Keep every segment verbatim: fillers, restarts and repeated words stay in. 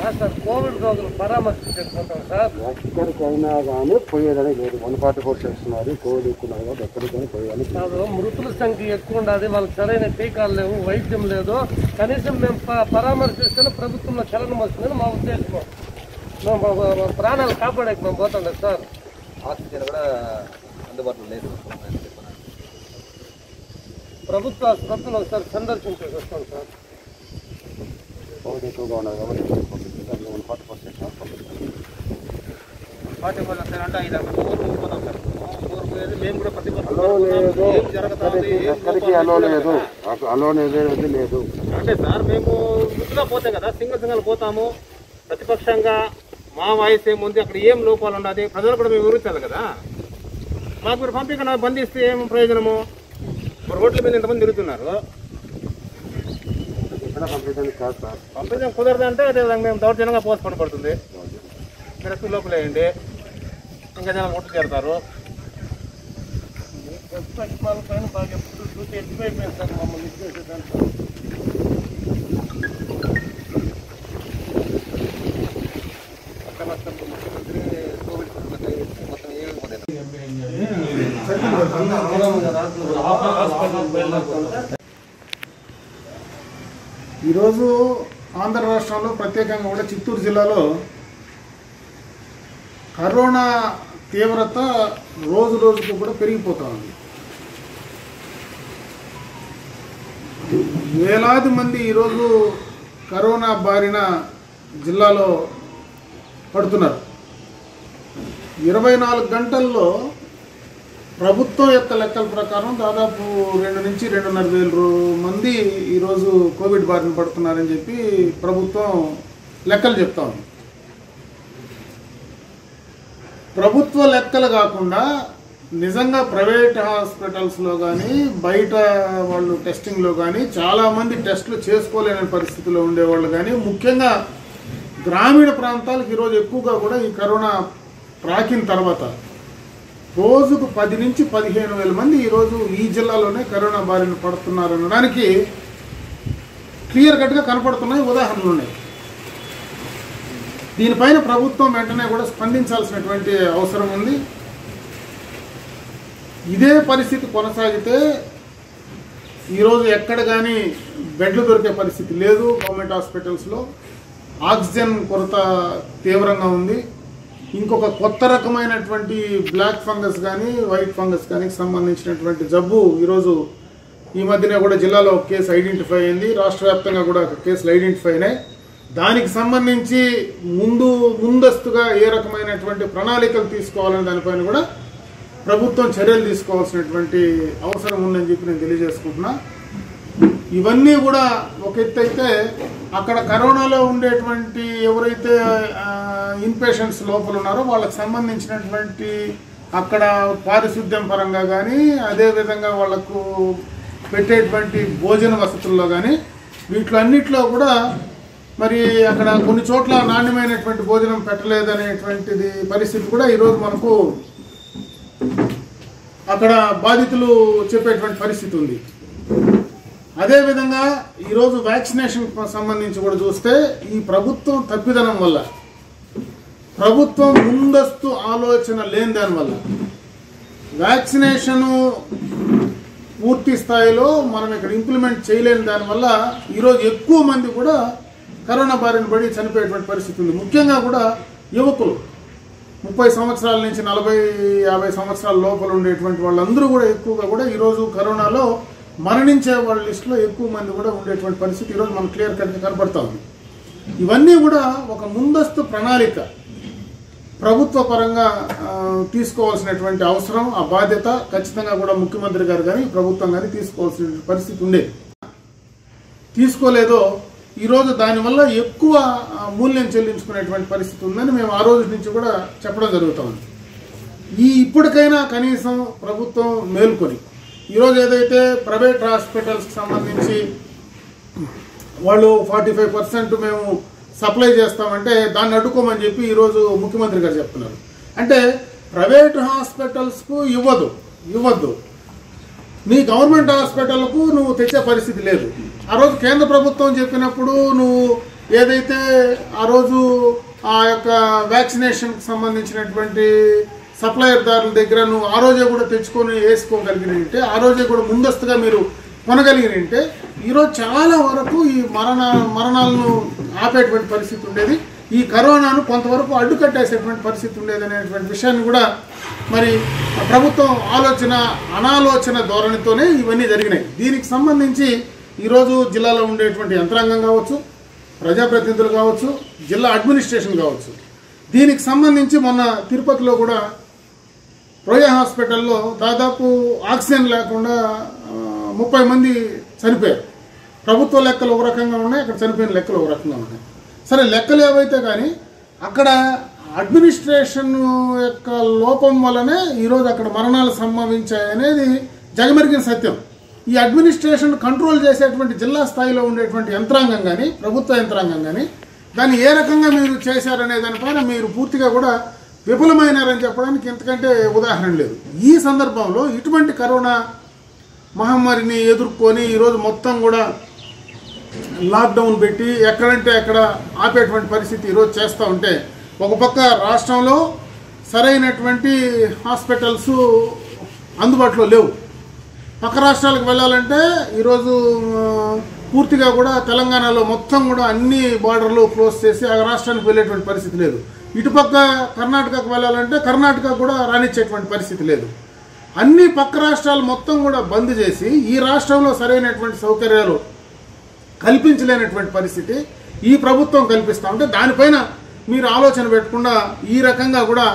Sir Covid రోగులు పరామర్శించుకుంటాం sir. ఎక్కడికైనా కానీ పోయేదని లేదు. వన్ ఫార్టీ ఫోర్ చేస్తున్నారు. కోవిడ్ ఎక్కువ కాబట్టి ఎక్కడికైనా పోయేదని కాదు. మృతుల సంఖ్య ఎక్కువ ఉండదు, వాళ్ళకి సరైన టీకాలు లేవు, వైద్యం లేదు. కనీసం మేము పరామర్శిస్తేనే ప్రభుత్వంలో చలనం వస్తుందని మా ఉద్దేశం. మేము ప్రాణాలు కాపాడేకి మేము పోతుండే సార్. ఆక్సిజన్ కూడా అందుబాటులో లేదు. ప్రభుత్వ ఆసుపత్రులు ఒకసారి సందర్శించేసి వస్తాం సార్. కోవిడ్ ఎక్కువగా ఉన్నది కాబట్టి వన్ ఫార్టీ ఫోర్ చేస్తాం. ఫార్టీ ఫోర్ అంటే ఐదు పోతాం సార్. మేము కూడా ప్రతి అలో లేదు, ఎక్కడికి అలో లేదు, అలో లేదు లేదు అంటే సార్ మేము గుర్తుగా పోతాం కదా, సింగిల్ సింగిల్ పోతాము. ప్రతిపక్షంగా మా వాయిస్ ఏముంది, అక్కడ ఏం లోపాలు ఉన్నది ప్రజలు కూడా మేము వివరించాలి కదా. మాకు మీరు పంపించకుండా బంధిస్తే ఏం ప్రయోజనము? మరి రోడ్ల మీద ఎంతమంది తిరుగుతున్నారు. పంపించడం కుదరదు అంటే అదే మేము దౌర్జన్యంగా పోస్ట్ పడుతుంది. మీరు ఎక్కువ లోపల వేయండి, ఇంకా జనం ఓట్లు చేరుతారు. పైన బాగా ఎప్పుడు చూసి ఎక్కువైపోయింది సార్ మమ్మల్ని ఇచ్చేసేదాంట్లో. ముఖ్యమంత్రి కోవిడ్ మొత్తం ఏమైపోతుంది. ఈరోజు ఆంధ్ర రాష్ట్రంలో ప్రత్యేకంగా కూడా చిత్తూరు జిల్లాలో కరోనా తీవ్రత రోజు రోజుకు కూడా పెరిగిపోతూ ఉంది. వేలాది మంది ఈరోజు కరోనా బారిన జిల్లాలో పడుతున్నారు. ఇరవై నాలుగు గంటల్లో ప్రభుత్వం యొక్క లెక్కల ప్రకారం దాదాపు రెండు నుంచి రెండున్నర వేల మంది ఈరోజు కోవిడ్ బారిన పడుతున్నారని చెప్పి ప్రభుత్వం లెక్కలు చెప్తా ఉంది. ప్రభుత్వ లెక్కలు కాకుండా నిజంగా ప్రైవేట్ హాస్పిటల్స్లో కానీ బయట వాళ్ళు టెస్టింగ్లో కానీ చాలామంది టెస్టులు చేసుకోలేని పరిస్థితిలో ఉండేవాళ్ళు కానీ ముఖ్యంగా గ్రామీణ ప్రాంతాలకు ఈరోజు ఎక్కువగా కూడా ఈ కరోనా రాకిన తర్వాత రోజుకు పది నుంచి పదిహేను వేల మంది ఈరోజు ఈ జిల్లాలోనే కరోనా బారిన పడుతున్నారు అనడానికి క్లియర్ కట్గా కనపడుతున్నాయి, ఉదాహరణలు ఉన్నాయి. దీనిపైన ప్రభుత్వం వెంటనే కూడా స్పందించాల్సినటువంటి అవసరం ఉంది. ఇదే పరిస్థితి కొనసాగితే ఈరోజు ఎక్కడ కానీ బెడ్లు దొరికే పరిస్థితి లేదు. గవర్నమెంట్ హాస్పిటల్స్లో ఆక్సిజన్ కొరత తీవ్రంగా ఉంది. ఇంకొక కొత్త రకమైనటువంటి బ్లాక్ ఫంగస్ కానీ వైట్ ఫంగస్ కానీ సంబంధించినటువంటి జబ్బు ఈరోజు ఈ మధ్యనే కూడా జిల్లాలో ఒక కేసు ఐడెంటిఫై అయింది. రాష్ట్ర వ్యాప్తంగా కూడా కేసులు ఐడెంటిఫై అయినాయి. దానికి సంబంధించి ముందు ముందస్తుగా ఏ రకమైనటువంటి ప్రణాళికలు తీసుకోవాలని దానిపైన కూడా ప్రభుత్వం చర్యలు తీసుకోవాల్సినటువంటి అవసరం ఉందని చెప్పి నేను తెలియజేసుకుంటున్నా. ఇవన్నీ కూడా ఒక ఎత్తు అయితే అక్కడ కరోనాలో ఉండేటువంటి ఎవరైతే ఇన్పేషెంట్స్ లోపల ఉన్నారో వాళ్ళకి సంబంధించినటువంటి అక్కడ పారిశుద్ధ్యం పరంగా కానీ అదేవిధంగా వాళ్లకు పెట్టేటువంటి భోజన వసతుల్లో కానీ వీటిలో అన్నిట్లో కూడా మరి అక్కడ కొన్ని చోట్ల నాణ్యమైనటువంటి భోజనం పెట్టలేదనేటువంటిది పరిస్థితి కూడా ఈరోజు మనకు అక్కడ బాధితులు చెప్పేటువంటి పరిస్థితి ఉంది. అదేవిధంగా ఈరోజు వ్యాక్సినేషన్ సంబంధించి కూడా చూస్తే ఈ ప్రభుత్వం తప్పిదనం వల్ల, ప్రభుత్వం ముందస్తు ఆలోచన లేని దానివల్ల వ్యాక్సినేషను పూర్తి స్థాయిలో మనం ఇక్కడ ఇంప్లిమెంట్ చేయలేని దానివల్ల ఈరోజు ఎక్కువ మంది కూడా కరోనా బారిన పడి చనిపోయేటువంటి పరిస్థితి ఉంది. ముఖ్యంగా కూడా యువకులు ముప్పై సంవత్సరాల నుంచి నలభై యాభై సంవత్సరాల లోపల ఉండేటువంటి వాళ్ళందరూ కూడా ఎక్కువగా కూడా ఈరోజు కరోనాలో మరణించే వాళ్ళ లిస్టులో ఎక్కువ మంది కూడా ఉండేటువంటి పరిస్థితి ఈరోజు మనం క్లియర్ కట్గా కనపడతా ఉంది. ఇవన్నీ కూడా ఒక ముందస్తు ప్రణాళిక ప్రభుత్వ పరంగా తీసుకోవాల్సినటువంటి అవసరం, ఆ బాధ్యత ఖచ్చితంగా కూడా ముఖ్యమంత్రి గారు కానీ ప్రభుత్వం కానీ తీసుకోవాల్సిన పరిస్థితి ఉండేది. తీసుకోలేదో ఈరోజు దానివల్ల ఎక్కువ మూల్యం చెల్లించుకునేటువంటి పరిస్థితి ఉందని మేము ఆ రోజు నుంచి కూడా చెప్పడం జరుగుతూ ఉంది. ఈ ఇప్పటికైనా కనీసం ప్రభుత్వం మేల్కొని ఈరోజు ఏదైతే ప్రైవేట్ హాస్పిటల్స్కి సంబంధించి వాళ్ళు ఫార్టీ ఫైవ్ పర్సెంట్ మేము సప్లై చేస్తామంటే దాన్ని అడ్డుకోమని చెప్పి ఈరోజు ముఖ్యమంత్రి గారు చెప్తున్నారు. అంటే ప్రైవేట్ హాస్పిటల్స్కు ఇవ్వదు ఇవ్వద్దు నీ గవర్నమెంట్ హాస్పిటల్కు నువ్వు తెచ్చే పరిస్థితి లేదు. ఆ రోజు కేంద్ర ప్రభుత్వం చెప్పినప్పుడు నువ్వు ఏదైతే ఆ రోజు ఆ యొక్క వ్యాక్సినేషన్కి సంబంధించినటువంటి సప్లయర్దారుల దగ్గర నువ్వు ఆ రోజే కూడా తెచ్చుకొని వేసుకోగలిగినంటే, ఆ రోజే కూడా ముందస్తుగా మీరు కొనగలిగినంటే ఈరోజు చాలా వరకు ఈ మరణ మరణాలను ఆపేటువంటి పరిస్థితి ఉండేది, ఈ కరోనాను కొంతవరకు అడ్డుకట్టేసేటువంటి పరిస్థితి ఉండేది అనేటువంటి విషయాన్ని కూడా మరి ప్రభుత్వం ఆలోచన అనాలోచన ధోరణితోనే ఇవన్నీ జరిగినాయి. దీనికి సంబంధించి ఈరోజు జిల్లాలో ఉండేటువంటి యంత్రాంగం కావచ్చు, ప్రజాప్రతినిధులు కావచ్చు, జిల్లా అడ్మినిస్ట్రేషన్ కావచ్చు, దీనికి సంబంధించి మొన్న తిరుపతిలో కూడా రోయా హాస్పిటల్లో దాదాపు ఆక్సిజన్ లేకుండా ముప్పై మంది చనిపోయారు. ప్రభుత్వ లెక్కలు ఒక రకంగా ఉన్నాయి, అక్కడ చనిపోయిన లెక్కలు ఒక రకంగా ఉన్నాయి. సరే, లెక్కలు ఏవైతే కానీ అక్కడ అడ్మినిస్ట్రేషన్ యొక్క లోపం వల్లనే ఈరోజు అక్కడ మరణాలు సంభవించాయనేది జగమెరిగిన సత్యం. ఈ అడ్మినిస్ట్రేషన్ కంట్రోల్ చేసేటువంటి జిల్లా స్థాయిలో ఉండేటువంటి యంత్రాంగం కానీ, ప్రభుత్వ యంత్రాంగం కానీ దాన్ని ఏ రకంగా మీరు చేశారనే దానిపైన మీరు పూర్తిగా కూడా విఫలమైనారని చెప్పడానికి ఇంతకంటే ఉదాహరణ లేదు. ఈ సందర్భంలో ఇటువంటి కరోనా మహమ్మారిని ఎదుర్కొని ఈరోజు మొత్తం కూడా లాక్డౌన్ పెట్టి ఎక్కడంటే అక్కడ ఆపేటువంటి పరిస్థితి ఈరోజు చేస్తూ ఉంటే, ఒక పక్క రాష్ట్రంలో సరైనటువంటి హాస్పిటల్స్ అందుబాటులో లేవు. పక్క రాష్ట్రాలకు వెళ్ళాలంటే ఈరోజు పూర్తిగా కూడా తెలంగాణలో మొత్తం కూడా అన్ని బార్డర్లు క్లోజ్ చేసి ఆ రాష్ట్రానికి వెళ్ళేటువంటి పరిస్థితి లేదు. ఇటుపక్క కర్ణాటకకు వెళ్ళాలంటే కర్ణాటక కూడా రానిచ్చేటువంటి పరిస్థితి లేదు. అన్ని పక్క రాష్ట్రాలు మొత్తం కూడా బంద్ చేసి ఈ రాష్ట్రంలో సరైనటువంటి సౌకర్యాలు కల్పించలేనటువంటి పరిస్థితి ఈ ప్రభుత్వం కల్పిస్తూ ఉంటే, దానిపైన మీరు ఆలోచన పెట్టకుండా ఈ రకంగా కూడా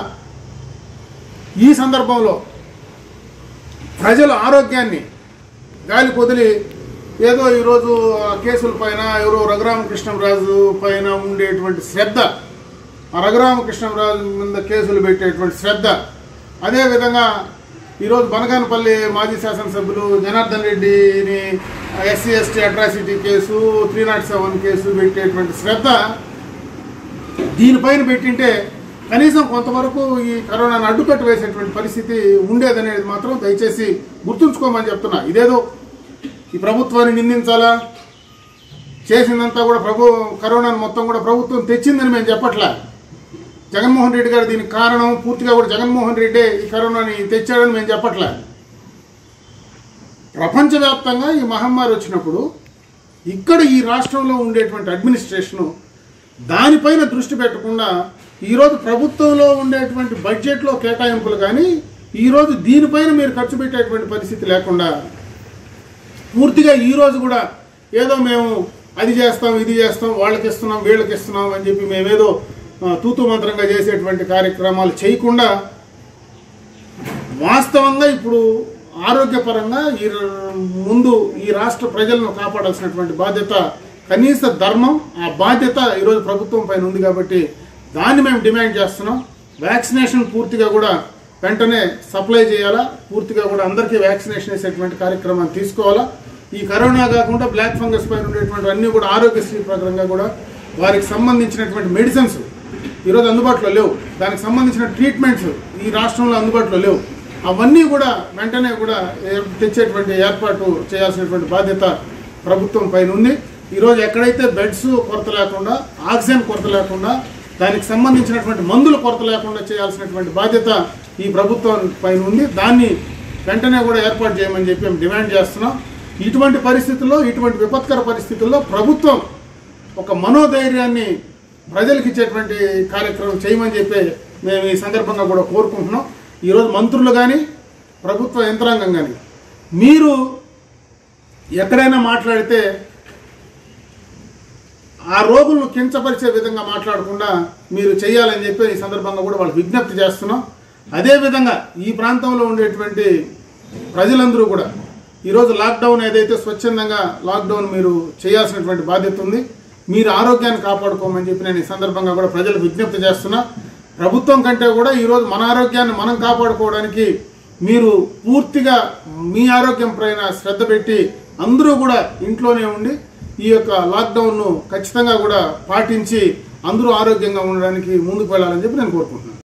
ఈ సందర్భంలో ప్రజల ఆరోగ్యాన్ని గాలి కొదిలి ఏదో ఈరోజు కేసుల పైన ఎవరో రఘురామకృష్ణరాజు పైన ఉండేటువంటి శ్రద్ధ, ఆ రఘురామకృష్ణరాజు మీద కేసులు పెట్టేటువంటి శ్రద్ధ, అదేవిధంగా ఈరోజు బనగానపల్లి మాజీ శాసనసభ్యులు జనార్దన్ రెడ్డిని SC ST atrocity case, three not seven case పెట్టేటువంటి శ్రద్ధ దీనిపైన పెట్టింటే కనీసం కొంతవరకు ఈ కరోనాను అడ్డుకట్టు వేసేటువంటి పరిస్థితి ఉండేదనేది మాత్రం దయచేసి గుర్తుంచుకోమని చెప్తున్నా. ఇదేదో ఈ ప్రభుత్వాన్ని నిందించాలా, చేసిందంతా కూడా ప్రభు కరోనాను మొత్తం కూడా ప్రభుత్వం తెచ్చిందని మేము చెప్పట్లా. జగన్మోహన్ రెడ్డి గారు దీనికి కారణం, పూర్తిగా కూడా జగన్మోహన్ రెడ్డే ఈ కరోనాని తెచ్చాడని మేము చెప్పట్లే. ప్రపంచవ్యాప్తంగా ఈ మహమ్మారి వచ్చినప్పుడు ఇక్కడ ఈ రాష్ట్రంలో ఉండేటువంటి అడ్మినిస్ట్రేషను దానిపైన దృష్టి పెట్టకుండా ఈరోజు ప్రభుత్వంలో ఉండేటువంటి బడ్జెట్లో కేటాయింపులు కానీ ఈరోజు దీనిపైన మీరు ఖర్చు పెట్టేటువంటి పరిస్థితి లేకుండా పూర్తిగా ఈరోజు కూడా ఏదో మేము అది చేస్తాం, ఇది చేస్తాం, వాళ్ళకి ఇస్తున్నాం, వీళ్ళకి ఇస్తున్నాం అని చెప్పి మేమేదో తూతు మంత్రంగా చేసేటువంటి కార్యక్రమాలు చేయకుండా వాస్తవంగా ఇప్పుడు ఆరోగ్యపరంగా ఈ ముందు ఈ రాష్ట్ర ప్రజలను కాపాడాల్సినటువంటి బాధ్యత, కనీస ధర్మం, ఆ బాధ్యత ఈరోజు ప్రభుత్వం పైన ఉంది. కాబట్టి దాన్ని మేము డిమాండ్ చేస్తున్నాం. వ్యాక్సినేషన్ పూర్తిగా కూడా వెంటనే సప్లై చేయాలా, పూర్తిగా కూడా అందరికీ వ్యాక్సినేషన్ వేసేటువంటి కార్యక్రమాన్ని తీసుకోవాలా. ఈ కరోనా కాకుండా బ్లాక్ ఫంగస్ పైన ఉండేటువంటి అన్నీ కూడా ఆరోగ్యశ్రీ ప్రకారంగా కూడా వారికి సంబంధించినటువంటి మెడిసిన్స్ ఈరోజు అందుబాటులో లేవు, దానికి సంబంధించిన ట్రీట్మెంట్స్ ఈ రాష్ట్రంలో అందుబాటులో లేవు. అవన్నీ కూడా వెంటనే కూడా తెచ్చేటువంటి ఏర్పాటు చేయాల్సినటువంటి బాధ్యత ప్రభుత్వం పైన ఉంది. ఈరోజు ఎక్కడైతే బెడ్స్ కొరత లేకుండా, ఆక్సిజన్ కొరత లేకుండా, దానికి సంబంధించినటువంటి మందుల కొరత లేకుండా చేయాల్సినటువంటి బాధ్యత ఈ ప్రభుత్వం పైన ఉంది. దాన్ని వెంటనే కూడా ఏర్పాటు చేయమని చెప్పి మేము డిమాండ్ చేస్తున్నాం. ఇటువంటి పరిస్థితుల్లో, ఇటువంటి విపత్కర పరిస్థితుల్లో ప్రభుత్వం ఒక మనోధైర్యాన్ని ప్రజలకు ఇచ్చేటువంటి కార్యక్రమం చేయమని చెప్పి మేము ఈ సందర్భంగా కూడా కోరుకుంటున్నాం. ఈరోజు మంత్రులు కానీ, ప్రభుత్వ యంత్రాంగం కానీ మీరు ఎక్కడైనా మాట్లాడితే ఆ రోగులను కించపరిచే విధంగా మాట్లాడకుండా మీరు చేయాలని చెప్పి ఈ సందర్భంగా కూడా వాళ్ళకి విజ్ఞప్తి చేస్తున్నాం. అదేవిధంగా ఈ ప్రాంతంలో ఉండేటువంటి ప్రజలందరూ కూడా ఈరోజు లాక్డౌన్ ఏదైతే స్వచ్ఛందంగా లాక్డౌన్ మీరు చేయాల్సినటువంటి బాధ్యత ఉంది. మీరు ఆరోగ్యాన్ని కాపాడుకోమని చెప్పి నేను ఈ సందర్భంగా కూడా ప్రజలకు విజ్ఞప్తి చేస్తున్నా. ప్రభుత్వం కంటే కూడా ఈరోజు మన ఆరోగ్యాన్ని మనం కాపాడుకోవడానికి మీరు పూర్తిగా మీ ఆరోగ్యం పైన శ్రద్ధ పెట్టి అందరూ కూడా ఇంట్లోనే ఉండి ఈ యొక్క లాక్డౌన్ను ఖచ్చితంగా కూడా పాటించి అందరూ ఆరోగ్యంగా ఉండడానికి ముందుకు వెళ్ళాలని చెప్పి నేను కోరుకుంటున్నాను.